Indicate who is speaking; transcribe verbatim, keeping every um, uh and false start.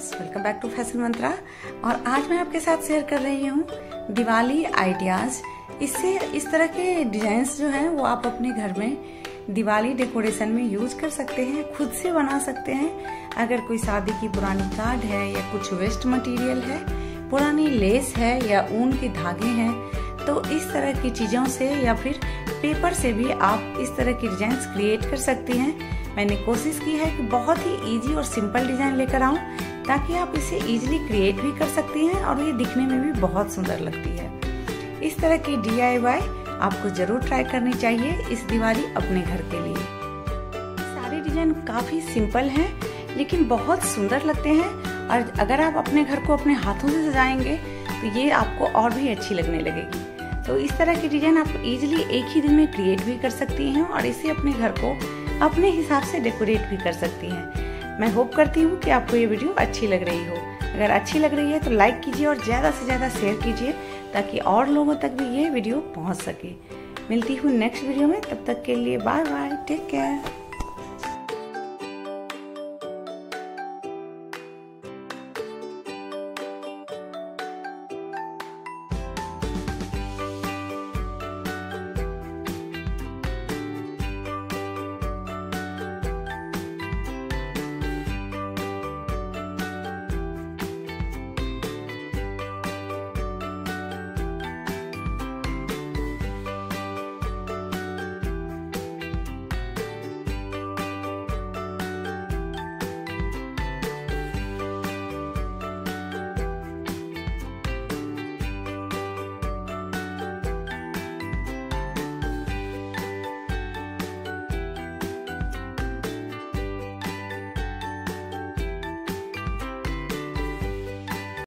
Speaker 1: Friends, welcome back to fashion Mantra. और आज मैं आपके साथ शेयर कर रही हूँ दिवाली आइडियाज़। इससे इस तरह के डिजाइन्स जो हैं वो आप अपने घर में दिवाली डेकोरेशन में यूज कर सकते हैं, खुद से बना सकते हैं। अगर कोई शादी की पुरानी कार्ड है या कुछ वेस्ट मटेरियल है, पुरानी लेस है या ऊन के धागे हैं, तो इस तरह की चीज़ों से या फिर पेपर से भी आप इस तरह की डिजाइन्स क्रिएट कर सकती हैं। मैंने कोशिश की है कि बहुत ही इजी और सिंपल डिजाइन लेकर आऊं ताकि आप इसे इजीली क्रिएट भी कर सकती हैं और ये दिखने में भी बहुत सुंदर लगती है। इस तरह की डी आई वाई आपको जरूर ट्राई करनी चाहिए इस दिवाली अपने घर के लिए। सारे डिजाइन काफी सिंपल हैं लेकिन बहुत सुंदर लगते हैं, और अगर आप अपने घर को अपने हाथों से सजाएंगे तो ये आपको और भी अच्छी लगने लगेगी। तो इस तरह की डिजाइन आप इजीली एक ही दिन में क्रिएट भी कर सकती हैं और इसे अपने घर को अपने हिसाब से डेकोरेट भी कर सकती हैं। मैं होप करती हूँ कि आपको ये वीडियो अच्छी लग रही हो। अगर अच्छी लग रही है तो लाइक कीजिए और ज़्यादा से ज़्यादा शेयर कीजिए ताकि और लोगों तक भी ये वीडियो पहुँच सके। मिलती हूँ नेक्स्ट वीडियो में, तब तक के लिए बाय बाय, टेक केयर।